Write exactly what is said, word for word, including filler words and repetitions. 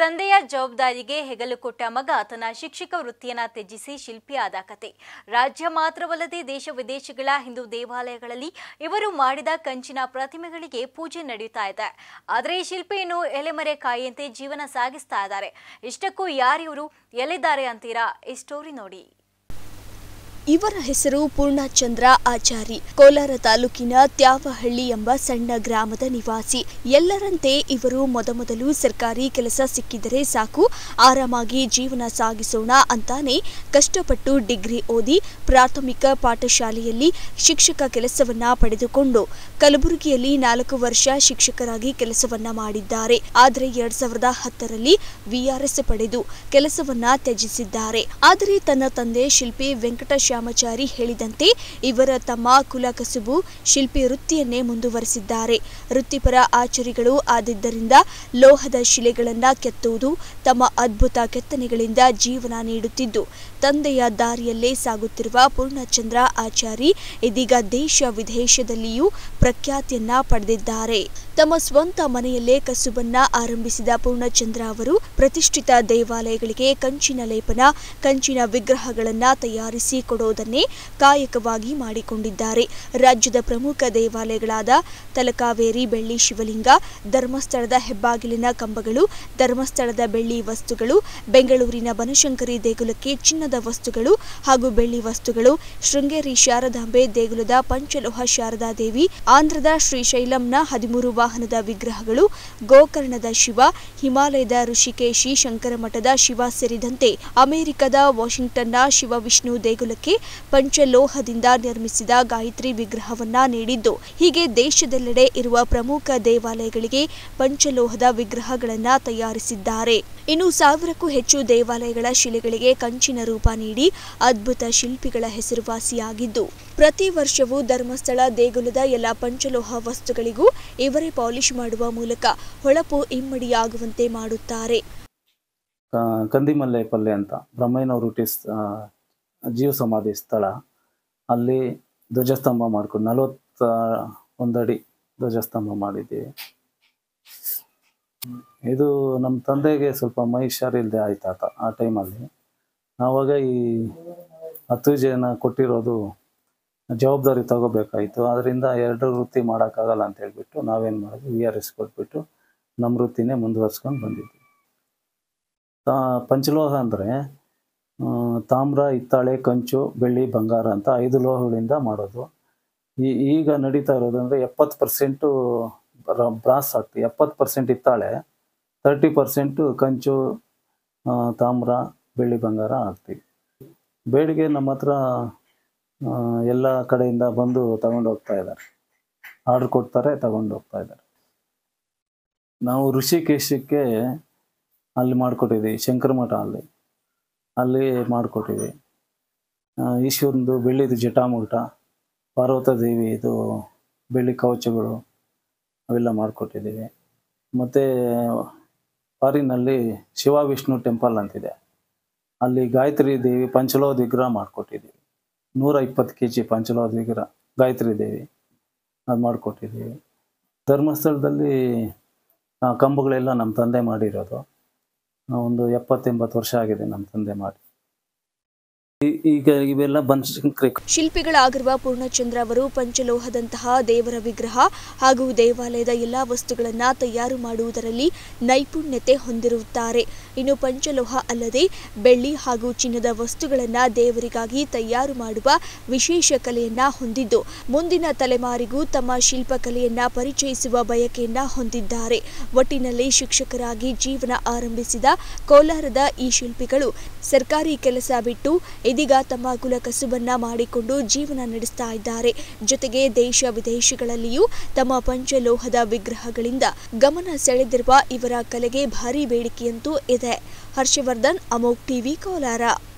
ತಂದೆಯ ಜವಾಬ್ದಾರಿಗೆ ಹೆಗಲು ಕೊಟ್ಟ ಮಗ ತನ್ನ ಶಿಕ್ಷಕ ವೃತ್ತಿಯನ್ನ ತ್ಯಜಿಸಿ ಶಿಲ್ಪಿಯಾದ ಕತೆ. ರಾಜ್ಯ ಮಾತ್ರವಲ್ಲದೆ ದೇಶ ವಿದೇಶಗಳ ಹಿಂದೂ ದೇವಾಲಯಗಳಲ್ಲಿ ಇವರು ಮಾಡಿದ ಕಂಚಿನ ಪ್ರತಿಮೆಗಳಿಗೆ ಪೂಜೆ ನಡೆಯುತ್ತಾ ಇದೆ. ಆದರೆ ಈ ಶಿಲ್ಪಿಯನ್ನು ಎಲೆಮರೆ ಕಾಯಿಯಂತೆ ಜೀವನ ಸಾಗಿಸ್ತಾ ಇದ್ದಾರೆ. ಇಷ್ಟಕ್ಕೂ ಯಾರಿವರು, ಎಲ್ಲಿದ್ದಾರೆ ಅಂತೀರಾ? ಈ ಸ್ಟೋರಿ ನೋಡಿ. ಇವರ ಹೆಸರು ಪೂರ್ಣಚಂದ್ರ ಆಚಾರಿ. ಕೋಲಾರ ತಾಲೂಕಿನ ತ್ಯಾವಹಳ್ಳಿ ಎಂಬ ಸಣ್ಣ ಗ್ರಾಮದ ನಿವಾಸಿ. ಎಲ್ಲರಂತೆ ಇವರು ಮೊದಮೊದಲು ಸರ್ಕಾರಿ ಕೆಲಸ ಸಿಕ್ಕಿದರೆ ಸಾಕು, ಆರಾಮಾಗಿ ಜೀವನ ಸಾಗಿಸೋಣ ಅಂತಾನೆ ಕಷ್ಟಪಟ್ಟು ಡಿಗ್ರಿ ಓದಿ ಪ್ರಾಥಮಿಕ ಪಾಠಶಾಲೆಯಲ್ಲಿ ಶಿಕ್ಷಕ ಕೆಲಸವನ್ನ ಪಡೆದುಕೊಂಡು ಕಲಬುರಗಿಯಲ್ಲಿ ನಾಲ್ಕು ವರ್ಷ ಶಿಕ್ಷಕರಾಗಿ ಕೆಲಸವನ್ನ ಮಾಡಿದ್ದಾರೆ. ಆದರೆ ಎರಡ್ ಸಾವಿರದ ಹತ್ತರಲ್ಲಿ ವಿಆರ್ಎಸ್ ಪಡೆದು ಕೆಲಸವನ್ನ ತ್ಯಜಿಸಿದ್ದಾರೆ. ಆದರೆ ತನ್ನ ತಂದೆ ಶಿಲ್ಪಿ ವೆಂಕಟೇಶ ಚಾಮಚಾರಿ ಹೇಳಿದಂತೆ ಇವರ ತಮ್ಮ ಕುಲ ಕಸುಬು ಶಿಲ್ಪಿ ವೃತ್ತಿಯನ್ನೇ ಮುಂದುವರೆಸಿದ್ದಾರೆ. ವೃತ್ತಿಪರ ಆಚಾರಿಗಳು ಆದಿದ್ದರಿಂದ ಲೋಹದ ಶಿಲೆಗಳನ್ನ ಕೆತ್ತುವುದು ತಮ್ಮ ಅದ್ಭುತ ಕೆತ್ತನೆಗಳಿಂದ ಜೀವನ ನೀಡುತ್ತಿದ್ದು ತಂದೆಯ ದಾರಿಯಲ್ಲೇ ಸಾಗುತ್ತಿರುವ ಪೂರ್ಣಚಂದ್ರ ಆಚಾರಿ ಇದೀಗ ದೇಶ ವಿದೇಶದಲ್ಲಿಯೂ ಪ್ರಖ್ಯಾತಿಯನ್ನ ಪಡೆದಿದ್ದಾರೆ. ತಮ್ಮ ಸ್ವಂತ ಮನೆಯಲ್ಲೇ ಕಸುಬನ್ನ ಆರಂಭಿಸಿದ ಪೂರ್ಣಚಂದ್ರ ಅವರು ಪ್ರತಿಷ್ಠಿತ ದೇವಾಲಯಗಳಿಗೆ ಕಂಚಿನ ಲೇಪನ, ಕಂಚಿನ ವಿಗ್ರಹಗಳನ್ನ ತಯಾರಿಸಿ ಕೊಡುವುದನ್ನೇ ಕಾಯಕವಾಗಿ ಮಾಡಿಕೊಂಡಿದ್ದಾರೆ. ರಾಜ್ಯದ ಪ್ರಮುಖ ದೇವಾಲಯಗಳಾದ ತಲಕಾವೇರಿ ಬೆಳ್ಳಿ ಶಿವಲಿಂಗ, ಧರ್ಮಸ್ಥಳದ ಹೆಬ್ಬಾಗಿಲಿನ ಕಂಬಗಳು, ಧರ್ಮಸ್ಥಳದ ಬೆಳ್ಳಿ ವಸ್ತುಗಳು, ಬೆಂಗಳೂರಿನ ಬನಶಂಕರಿ ದೇಗುಲಕ್ಕೆ ಚಿನ್ನದ ವಸ್ತುಗಳು ಹಾಗೂ ಬೆಳ್ಳಿ ವಸ್ತುಗಳು, ಶೃಂಗೇರಿ ಶಾರದಾಂಬೆ ದೇಗುಲದ ಪಂಚಲೋಹ ಶಾರದಾದೇವಿ, ಆಂಧ್ರದ ಶ್ರೀಶೈಲಂನ ಹದಿಮೂರು ವಾಹನದ ವಿಗ್ರಹಗಳು, ಗೋಕರ್ಣದ ಶಿವ, ಹಿಮಾಲಯದ ಋಷಿಕೇಶಿ ಶಂಕರ ಮಠದ ಶಿವ ಸೇರಿದಂತೆ ಅಮೆರಿಕದ ವಾಷಿಂಗ್ಟನ್ನ ಶಿವ ವಿಷ್ಣು ದೇಗುಲಕ್ಕೆ ಪಂಚಲೋಹದಿಂದ ನಿರ್ಮಿಸಿದ ಗಾಯತ್ರಿ ವಿಗ್ರಹವನ್ನ ನೀಡಿದ್ದು, ಹೀಗೆ ದೇಶದೆಲ್ಲೆಡೆ ಇರುವ ಪ್ರಮುಖ ದೇವಾಲಯಗಳಿಗೆ ಪಂಚಲೋಹದ ವಿಗ್ರಹಗಳನ್ನ ತಯಾರಿಸಿದ್ದಾರೆ. ಇನ್ನು ಸಾವಿರಕ್ಕೂ ಹೆಚ್ಚು ದೇವಾಲಯಗಳ ಶಿಲೆಗಳಿಗೆ ಕಂಚಿನ ರೂಪ ನೀಡಿ ಅದ್ಭುತ ಶಿಲ್ಪಿಗಳ ಹೆಸರುವಾಸಿಯಾಗಿದ್ದು, ಪ್ರತಿ ವರ್ಷವೂ ಧರ್ಮಸ್ಥಳ ದೇಗುಲದ ಎಲ್ಲ ಪಂಚಲೋಹ ವಸ್ತುಗಳಿಗೂ ಇವರೇ ಪಾಲಿಶ್ ಮಾಡುವ ಮೂಲಕ ಹೊಳಪು ಇಮ್ಮಡಿಯಾಗುವಂತೆ ಮಾಡುತ್ತಾರೆ. ಕಂದಿಮಲ್ಲೆ ಪಲ್ಲೆ ಅಂತ ಬ್ರಹ್ಮಯ್ಯನವರು ಹುಟ್ಟಿಸ್ ಜೀವ ಸಮಾಧಿ ಸ್ಥಳ, ಅಲ್ಲಿ ಧ್ವಜಸ್ತಂಭ ಮಾಡ್ಕೊಂಡು ನಲವತ್ತ ಒಂದಡಿ ಧ್ವಜಸ್ತಂಭ ಮಾಡಿದ್ದೀವಿ. ಇದು ನಮ್ಮ ತಂದೆಗೆ ಸ್ವಲ್ಪ ಮೈ ಹುಷಾರಿಲ್ಲದೆ ಆಯ್ತಾತ ಆ ಟೈಮಲ್ಲಿ. ಆವಾಗ ಈ ಹತ್ತು ಜನ ಕೊಟ್ಟಿರೋದು ಜವಾಬ್ದಾರಿ ತಗೋಬೇಕಾಯಿತು. ಅದರಿಂದ ಎರಡು ವೃತ್ತಿ ಮಾಡೋಕ್ಕಾಗಲ್ಲ ಅಂತ ಹೇಳ್ಬಿಟ್ಟು ನಾವೇನು ಮಾಡಿದ್ವಿ, ವಿ ಆರ್ ಎಸ್ ಕೊಟ್ಬಿಟ್ಟು ನಮ್ಮ ವೃತ್ತಿನೇ ಮುಂದುವರ್ಸ್ಕೊಂಡು ಬಂದಿದ್ವಿ. ತಾ ಪಂಚಲೋಹ ಅಂದರೆ ತಾಮ್ರ, ಹಿತ್ತಾಳೆ, ಕಂಚು, ಬೆಳ್ಳಿ, ಬಂಗಾರ ಅಂತ ಐದು ಲೋಹಗಳಿಂದ ಮಾಡೋದು. ಈ ಈಗ ನಡೀತಾ ಇರೋದು ಅಂದರೆ ಎಪ್ಪತ್ತು ಪರ್ಸೆಂಟು ಬ್ರಾಸ್ ಹಾಕ್ತೀವಿ, ಎಪ್ಪತ್ತು ಪರ್ಸೆಂಟ್ ಹಿತ್ತಾಳೆ, ತರ್ಟಿ ಪರ್ಸೆಂಟು ಕಂಚು, ತಾಮ್ರ, ಬೆಳ್ಳಿ, ಬಂಗಾರ ಹಾಕ್ತೀವಿ. ಬೇಡಿಗೆ ನಮ್ಮ ಹತ್ರ ಎಲ್ಲ ಕಡೆಯಿಂದ ಬಂದು ತಗೊಂಡು ಹೋಗ್ತಾ ಇದ್ದಾರೆ, ಆರ್ಡ್ರ್ ಕೊಡ್ತಾರೆ, ತಗೊಂಡು ಹೋಗ್ತಾ ಇದ್ದಾರೆ. ನಾವು ಋಷಿಕೇಶಕ್ಕೆ ಅಲ್ಲಿ ಮಾಡಿಕೊಟ್ಟಿದ್ದೀವಿ, ಶಂಕರ ಮಠ ಅಲ್ಲಿ ಅಲ್ಲಿ ಮಾಡಿಕೊಟ್ಟಿದ್ದೀವಿ. ಈಶ್ವರಂದು ಬೆಳ್ಳಿದು ಜಟಾಮುಟ, ಪಾರ್ವತದೇವಿ ಇದು ಬೆಳ್ಳಿ ಕವಚಗಳು ಅವೆಲ್ಲ ಮಾಡಿಕೊಟ್ಟಿದ್ದೀವಿ. ಮತ್ತು ಫಾರಿನಲ್ಲಿ ಶಿವ ವಿಷ್ಣು ಟೆಂಪಲ್ ಅಂತಿದೆ, ಅಲ್ಲಿ ಗಾಯತ್ರಿ ದೇವಿ ಪಂಚಲೋಹದ ವಿಗ್ರಹ ಮಾಡಿಕೊಟ್ಟಿದ್ದೀವಿ. ನೂರ ಇಪ್ಪತ್ತು ಕೆ ಜಿ ಪಂಚಲೋಹದ ವಿಗ್ರಹ ಗಾಯತ್ರಿ ದೇವಿ ಅದು ಮಾಡಿಕೊಟ್ಟಿದ್ದೀವಿ. ಧರ್ಮಸ್ಥಳದಲ್ಲಿ ಕಂಬಗಳೆಲ್ಲ ನಮ್ಮ ತಂದೆ ಮಾಡಿರೋದು. ಒಂದು ಎಪ್ಪತ್ತೆಂಬತ್ತು ವರ್ಷ ಆಗಿದೆ ನಮ್ಮ ತಂದೆ ಮಾಡಿ. ಈಗ ಇವೆಲ್ಲ ಬನಶಂಕರಿ ಶಿಲ್ಪಿಗಳಾಗಿರುವ ಪೂರ್ಣಚಂದ್ರ ಅವರು ಪಂಚಲೋಹದಂತಹ ದೇವರ ವಿಗ್ರಹ ಹಾಗೂ ದೇವಾಲಯದ ಎಲ್ಲಾ ವಸ್ತುಗಳನ್ನ ತಯಾರು ಮಾಡುವುದರಲ್ಲಿ ನೈಪುಣ್ಯತೆ ಹೊಂದಿರುತ್ತಾರೆ. ಇನ್ನು ಪಂಚಲೋಹ ಅಲ್ಲದೆ ಬೆಳ್ಳಿ ಹಾಗೂ ಚಿನ್ನದ ವಸ್ತುಗಳನ್ನ ದೇವರಿಗಾಗಿ ತಯಾರು ಮಾಡುವ ವಿಶೇಷ ಕಲೆಯನ್ನ ಹೊಂದಿದ್ದು, ಮುಂದಿನ ತಲೆಮಾರಿಗೂ ತಮ್ಮ ಶಿಲ್ಪಕಲೆಯನ್ನ ಪರಿಚಯಿಸುವ ಬಯಕೆಯನ್ನ ಹೊಂದಿದ್ದಾರೆ. ಒಟ್ಟಿನಲ್ಲಿ ಶಿಕ್ಷಕರಾಗಿ ಜೀವನ ಆರಂಭಿಸಿದ ಕೋಲಾರದ ಈ ಶಿಲ್ಪಿಗಳು ಸರ್ಕಾರಿ ಕೆಲಸ ಬಿಟ್ಟು ಇದೀಗ ತಮ್ಮ ಕುಲ ಕಸುಬನ್ನ ಮಾಡಿಕೊಂಡು ಜೀವನ ನಡೆಸ್ತಾ ಇದ್ದಾರೆ. ಜೊತೆಗೆ ದೇಶ ವಿದೇಶಗಳಲ್ಲಿಯೂ ತಮ್ಮ ಪಂಚಲೋಹದ ವಿಗ್ರಹಗಳಿಂದ ಗಮನ ಸೆಳೆದಿರುವ ಇವರ ಕಲೆಗೆ ಭಾರಿ ಬೇಡಿಕೆಯಂತೂ ಇದೆ. ಹರ್ಷವರ್ಧನ್, ಅಮೋಘ್ ಟಿವಿ, ಕೋಲಾರ.